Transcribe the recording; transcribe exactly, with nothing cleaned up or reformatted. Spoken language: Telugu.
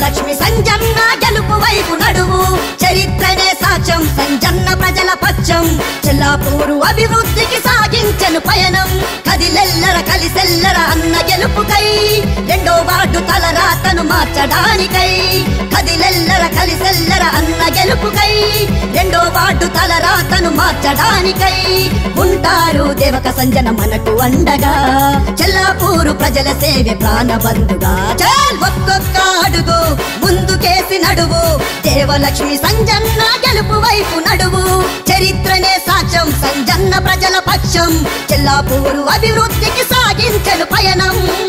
దేవలక్ష్మి సంజన్న గెలుపు వైపు నడువు చరిత్రనే సాక్ష్యం సంజన్న ప్రజల పక్షం చెల్లాపూరు అభివృద్ధికి సాగించెను పయనం కదిలెల్లర కలిసెల్లర అన్న గెలుపుకై రెండో వార్డు తలరాతను మార్చడానికై కదిలెల్లర కలిసెల్లర అన్న గెలుపుకై రెండో వార్డు తలరాతను మార్చడానికై ఉంటారు దేవక సంజన మనకు అండగా చెల్లాపూరు ప్రజల సేవే ప్రాణబంధుగా చల్ ఒక్కొక్క అడుగు ముందుకేసి నడువు దేవలక్ష్మి సంజన్న గెలుపు వైపు నడువు చరిత్రనే సాక్ష్యం సంజన్న ప్రజల పక్షం చెల్లాపూరు అభివృద్ధికి సాగించెను పయనం